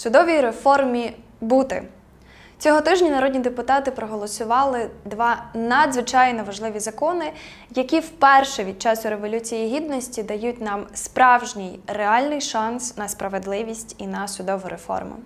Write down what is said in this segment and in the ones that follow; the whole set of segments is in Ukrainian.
Судовій реформі бути. Цього тижня народні депутати проголосували два надзвичайно важливі закони, які вперше від часу Революції Гідності дають нам справжній, реальний шанс на справедливість і на судову реформу.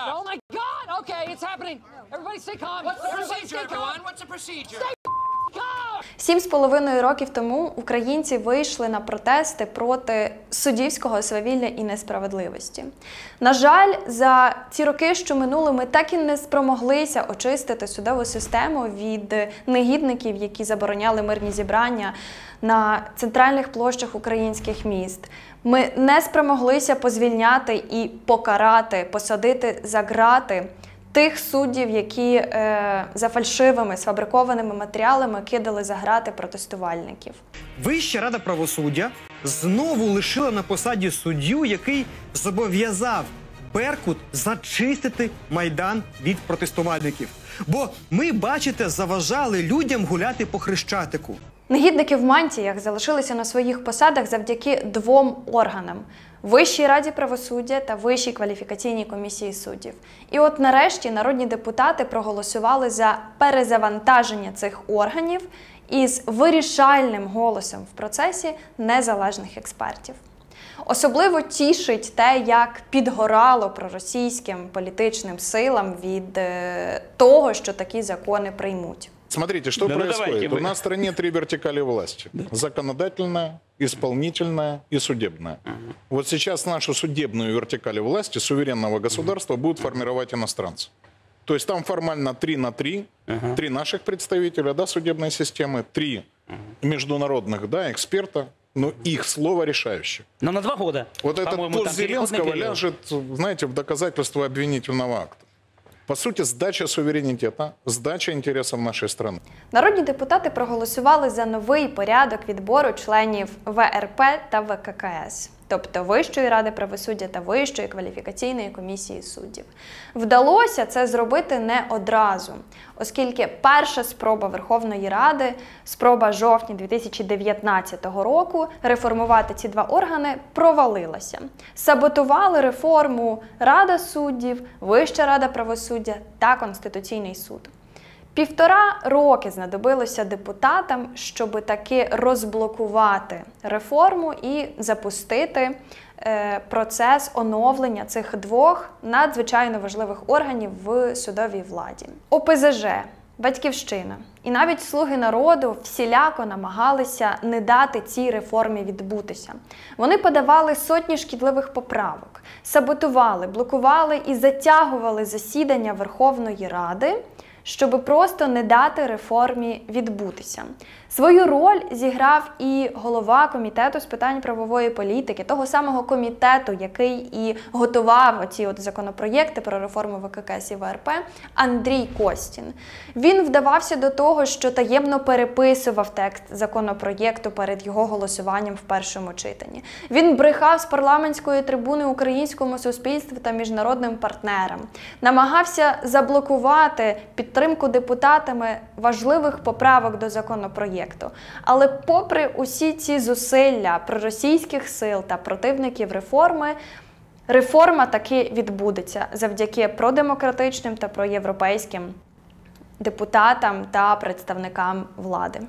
Сім з половиною років тому українці вийшли на протести проти суддівського свавілля і несправедливості. На жаль, за ці роки, що минули, ми так і не спромоглися очистити судову систему від негідників, які забороняли мирні зібрання на центральних площах українських міст. Ми не спромоглися позвільняти і покарати, посадити за ґрати тих суддів, які за фальшивими, сфабрикованими матеріалами кидали за ґрати протестувальників. Вища рада правосуддя знову лишила на посаді суддю, який зобов'язав Беркут зачистити Майдан від протестувальників. Бо ми, бачите, заважали людям гуляти по Хрещатику. Негідники в мантіях залишилися на своїх посадах завдяки двом органам – Вищій раді правосуддя та Вищій кваліфікаційній комісії суддів. І от нарешті народні депутати проголосували за перезавантаження цих органів із вирішальним голосом в процесі незалежних експертів. Особливо тішить те, як підгорало проросійським політичним силам від того, що такі закони приймуть. Смотрите, что происходит. У нас в стране три вертикали власти. Законодательная, исполнительная и судебная. Вот сейчас нашу судебную вертикаль власти суверенного государства будут формировать иностранцы. То есть там формально 3 на 3, 3 наших представителя, да, судебной системы, 3 международных, да, эксперта, но их слово решающее. Но на 2 года. Вот этот пост Зеленского ляжет, знаете, в доказательство обвинительного акта. По суті, здача суверенітету, здача інтересів нашої країни. Народні депутати проголосували за новий порядок відбору членів ВРП та ВККС, тобто Вищої ради правосуддя та Вищої кваліфікаційної комісії суддів. Вдалося це зробити не одразу, оскільки перша спроба Верховної Ради, спроба жовтня 2019 року реформувати ці два органи провалилася. Саботували реформу Рада суддів, Вища рада правосуддя та Конституційний суд. 1,5 роки знадобилося депутатам, щоб таки розблокувати реформу і запустити процес оновлення цих двох надзвичайно важливих органів в судовій владі. ОПЗЖ, Батьківщина і навіть «Слуги народу» всіляко намагалися не дати цій реформі відбутися. Вони подавали сотні шкідливих поправок, саботували, блокували і затягували засідання Верховної Ради, щоб просто не дати реформі відбутися. Свою роль зіграв і голова Комітету з питань правової політики, того самого комітету, який і готував оці законопроєкти про реформу ВККС і ВРП, Андрій Костін. Він вдавався до того, що таємно переписував текст законопроєкту перед його голосуванням в першому читанні. Він брехав з парламентської трибуни українському суспільству та міжнародним партнерам. Намагався заблокувати підтримку депутатами важливих поправок до законопроєкту. Але попри усі ці зусилля проросійських сил та противників реформи, реформа таки відбудеться завдяки продемократичним та проєвропейським депутатам та представникам влади.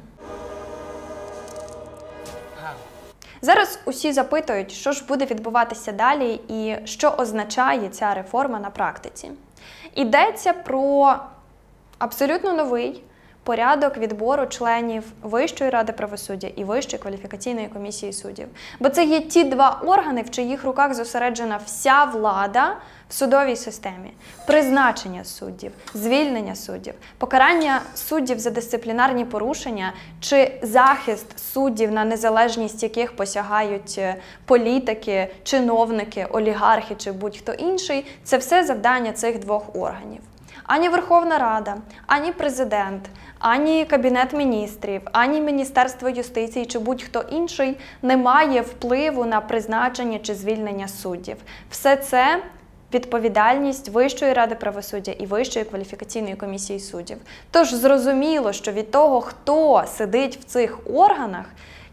Зараз усі запитують, що ж буде відбуватися далі і що означає ця реформа на практиці. Йдеться про абсолютно новий порядок відбору членів Вищої ради правосуддя і Вищої кваліфікаційної комісії суддів. Бо це є ті два органи, в чиїх руках зосереджена вся влада в судовій системі. Призначення суддів, звільнення суддів, покарання суддів за дисциплінарні порушення чи захист суддів, на незалежність яких посягають політики, чиновники, олігархи чи будь-хто інший – це все завдання цих двох органів. Ані Верховна Рада, ані Президент, ані Кабінет міністрів, ані Міністерство юстиції чи будь-хто інший не має впливу на призначення чи звільнення суддів. Все це відповідальність Вищої ради правосуддя і Вищої кваліфікаційної комісії суддів. Тож зрозуміло, що від того, хто сидить в цих органах,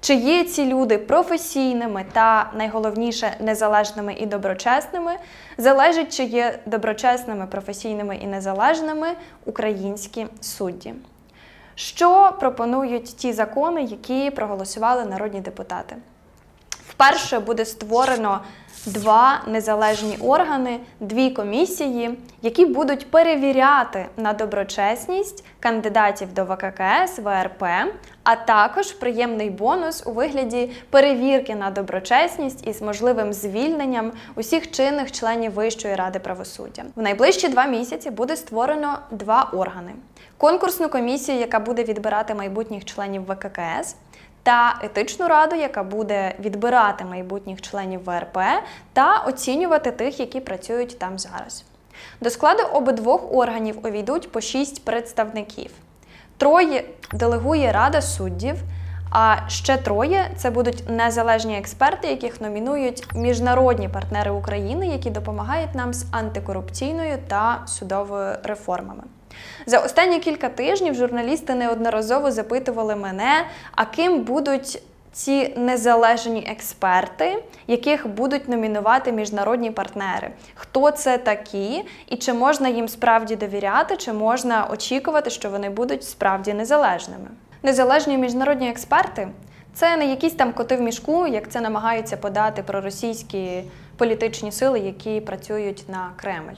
чи є ці люди професійними та, найголовніше, незалежними і доброчесними, залежить, чи є доброчесними, професійними і незалежними українські судді. Що пропонують ті закони, які проголосували народні депутати? Вперше буде створено 2 незалежні органи, 2 комісії, які будуть перевіряти на доброчесність кандидатів до ВККС, ВРП, а також приємний бонус у вигляді перевірки на доброчесність із можливим звільненням усіх чинних членів Вищої ради правосуддя. В найближчі 2 місяці буде створено 2 органи. Конкурсну комісію, яка буде відбирати майбутніх членів ВККС, та етичну раду, яка буде відбирати майбутніх членів ВРП та оцінювати тих, які працюють там зараз. До складу обидвох органів увійдуть по 6 представників. 3 делегує Рада суддів, а ще 3 – це будуть незалежні експерти, яких номінують міжнародні партнери України, які допомагають нам з антикорупційною та судовою реформами. За останні кілька тижнів журналісти неодноразово запитували мене, а ким будуть ці незалежні експерти, яких будуть номінувати міжнародні партнери. Хто це такі і чи можна їм справді довіряти, чи можна очікувати, що вони будуть справді незалежними. Незалежні міжнародні експерти – це не якісь там коти в мішку, як це намагаються подати проросійські політичні сили, які працюють на Кремль.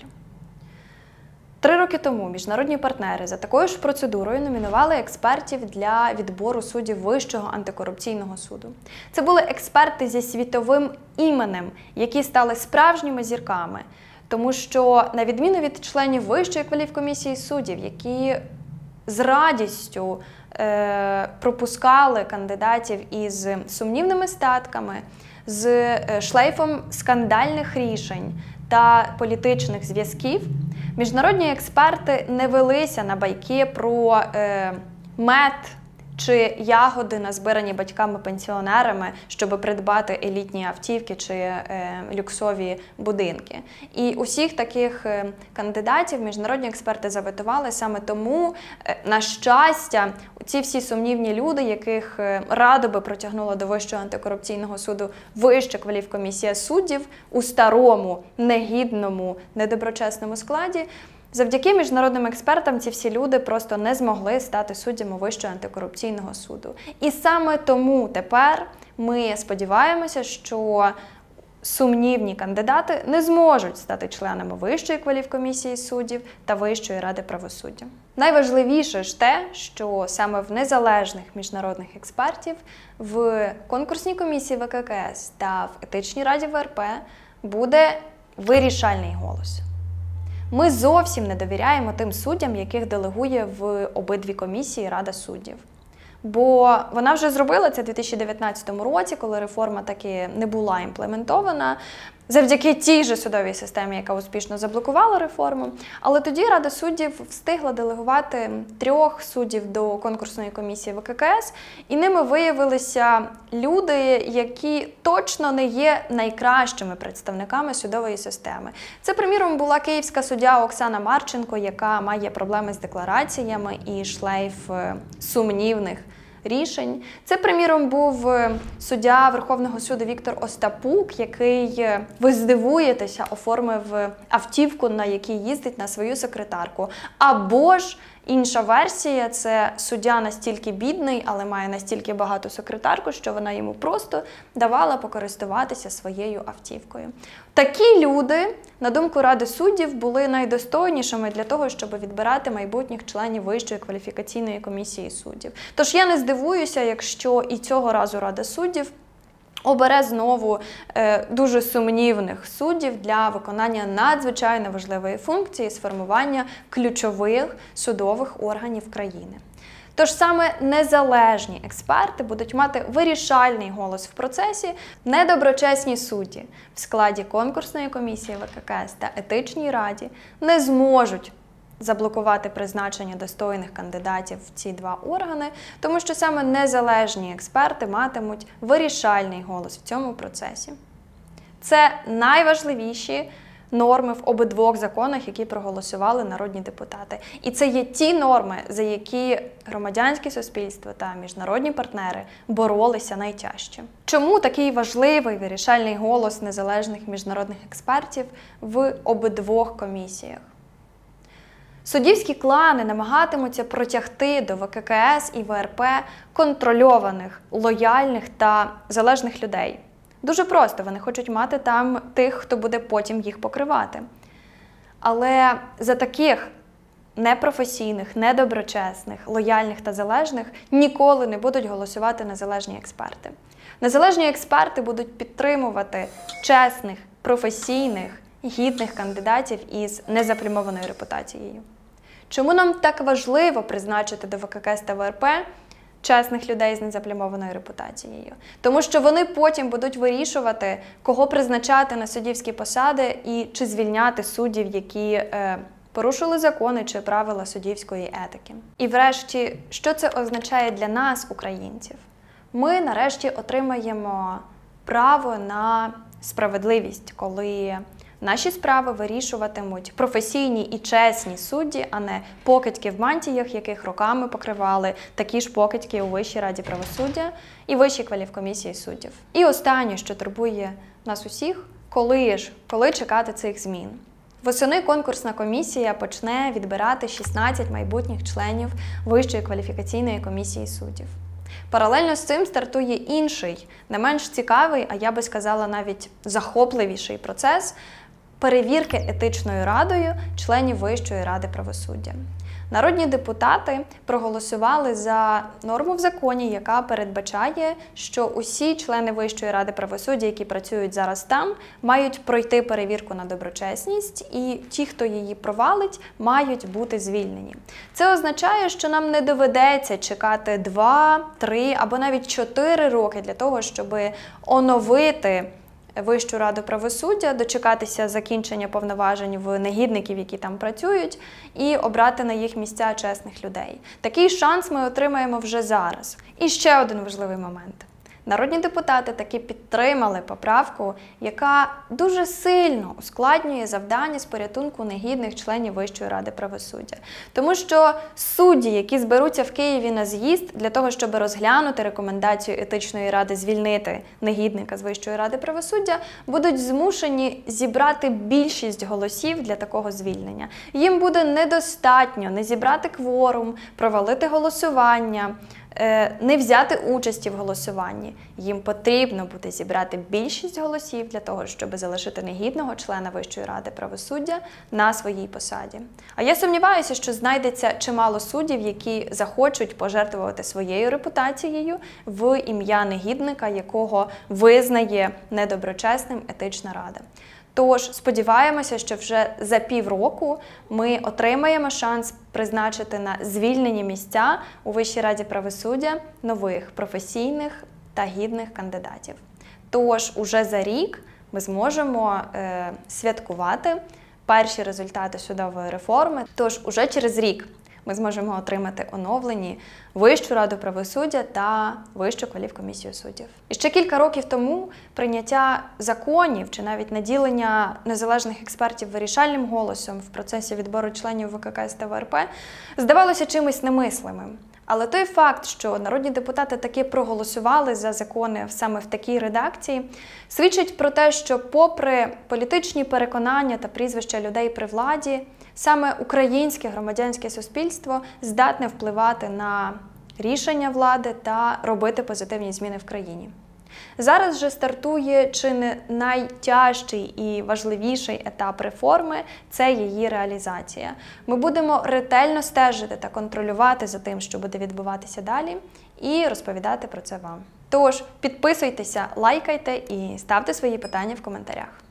3 роки тому міжнародні партнери за такою ж процедурою номінували експертів для відбору суддів Вищого антикорупційного суду. Це були експерти зі світовим іменем, які стали справжніми зірками. Тому що, на відміну від членів Вищої кваліфкомісії суддів, які з радістю пропускали кандидатів із сумнівними статками, з шлейфом скандальних рішень та політичних зв'язків, міжнародні експерти не велися на байки про мед чи ягоди, назбирані батьками-пенсіонерами, щоб придбати елітні автівки чи люксові будинки. І усіх таких кандидатів міжнародні експерти заветували. Саме тому, на щастя, ці всі сумнівні люди, яких радо би протягнула до Вищого антикорупційного суду Вища кваліфкомісія суддів у старому, негідному, недоброчесному складі, завдяки міжнародним експертам ці всі люди просто не змогли стати суддями Вищого антикорупційного суду. І саме тому тепер ми сподіваємося, що сумнівні кандидати не зможуть стати членами Вищої кваліфкомісії суддів та Вищої ради правосуддя. Найважливіше ж те, що саме в незалежних міжнародних експертів, в конкурсній комісії ВККС та в етичній раді ВРП буде вирішальний голос. Ми зовсім не довіряємо тим суддям, яких делегує в обидві комісії Рада суддів. Бо вона вже зробила це у 2019 році, коли реформа таки не була імплементована, завдяки тій же судовій системі, яка успішно заблокувала реформу. Але тоді Рада суддів встигла делегувати 3 суддів до конкурсної комісії ВККС, і ними виявилися люди, які точно не є найкращими представниками судової системи. Це, приміром, була київська суддя Оксана Марченко, яка має проблеми з деклараціями і шлейф сумнівних рішень. Це, приміром, був суддя Верховного суду Віктор Остапук, який, ви здивуєтеся, оформив автівку, на якій їздить, на свою секретарку. Або ж інша версія – це суддя настільки бідний, але має настільки багату секретарку, що вона йому просто давала покористуватися своєю автівкою. Такі люди, на думку Ради суддів, були найдостойнішими для того, щоб відбирати майбутніх членів Вищої кваліфікаційної комісії суддів. Тож я не здивуюся, якщо і цього разу Рада суддів обере знову дуже сумнівних суддів для виконання надзвичайно важливої функції сформування ключових судових органів країни. Тож саме незалежні експерти будуть мати вирішальний голос в процесі, недоброчесні судді в складі конкурсної комісії ВККС та етичній раді не зможуть заблокувати призначення достойних кандидатів в ці 2 органи, тому що саме незалежні експерти матимуть вирішальний голос в цьому процесі. Це найважливіші норми в обидвох законах, які проголосували народні депутати. І це є ті норми, за які громадянське суспільство та міжнародні партнери боролися найтяжче. Чому такий важливий вирішальний голос незалежних міжнародних експертів в обидвох комісіях? Суддівські клани намагатимуться протягти до ВККС і ВРП контрольованих, лояльних та залежних людей. Дуже просто, вони хочуть мати там тих, хто буде потім їх покривати. Але за таких непрофесійних, недоброчесних, лояльних та залежних ніколи не будуть голосувати незалежні експерти. Незалежні експерти будуть підтримувати чесних, професійних, гідних кандидатів із незаплямованою репутацією. Чому нам так важливо призначити до ВККС та ВРП чесних людей з незаплямованою репутацією? Тому що вони потім будуть вирішувати, кого призначати на суддівські посади і чи звільняти суддів, які порушили закони чи правила суддівської етики. І врешті, що це означає для нас, українців? Ми нарешті отримаємо право на справедливість, коли наші справи вирішуватимуть професійні і чесні судді, а не покидьки в мантіях, яких роками покривали такі ж покидьки у Вищій раді правосуддя і Вищій кваліфкомісії суддів. І останнє, що турбує нас усіх, коли чекати цих змін? Восени конкурсна комісія почне відбирати 16 майбутніх членів Вищої кваліфікаційної комісії суддів. Паралельно з цим стартує інший, не менш цікавий, а я би сказала навіть захопливіший процес перевірки етичною радою членів Вищої ради правосуддя. Народні депутати проголосували за норму в законі, яка передбачає, що усі члени Вищої ради правосуддя, які працюють зараз там, мають пройти перевірку на доброчесність, і ті, хто її провалить, мають бути звільнені. Це означає, що нам не доведеться чекати 2, 3 або навіть 4 роки для того, щоб оновити Вищу раду правосуддя, дочекатися закінчення повноважень в негідників, які там працюють, і обрати на їх місця чесних людей. Такий шанс ми отримаємо вже зараз. І ще один важливий момент. Народні депутати таки підтримали поправку, яка дуже сильно ускладнює завдання з порятунку негідних членів Вищої ради правосуддя. Тому що судді, які зберуться в Києві на з'їзд для того, щоб розглянути рекомендацію етичної ради звільнити негідника з Вищої ради правосуддя, будуть змушені зібрати більшість голосів для такого звільнення. Їм буде недостатньо не зібрати кворум, провалити голосування, не взяти участі в голосуванні. Їм потрібно буде зібрати більшість голосів для того, щоб залишити негідного члена Вищої ради правосуддя на своїй посаді. А я сумніваюся, що знайдеться чимало суддів, які захочуть пожертвувати своєю репутацією в ім'я негідника, якого визнає недоброчесним етична рада. Тож, сподіваємося, що вже за півроку ми отримаємо шанс призначити на звільнені місця у Вищій раді правосуддя нових професійних та гідних кандидатів. Тож, уже за рік ми зможемо святкувати перші результати судової реформи. Тож, уже через рік ми зможемо отримати оновлені Вищу раду правосуддя та Вищу кваліфкомісію суддів. І ще кілька років тому прийняття законів чи навіть наділення незалежних експертів вирішальним голосом в процесі відбору членів ВККС та ВРП здавалося чимось немислимим. Але той факт, що народні депутати таки проголосували за закони саме в такій редакції, свідчить про те, що попри політичні переконання та прізвища людей при владі, саме українське громадянське суспільство здатне впливати на рішення влади та робити позитивні зміни в країні. Зараз же стартує чи не найтяжчий і важливіший етап реформи – це її реалізація. Ми будемо ретельно стежити та контролювати за тим, що буде відбуватися далі, і розповідати про це вам. Тож, підписуйтеся, лайкайте і ставте свої питання в коментарях.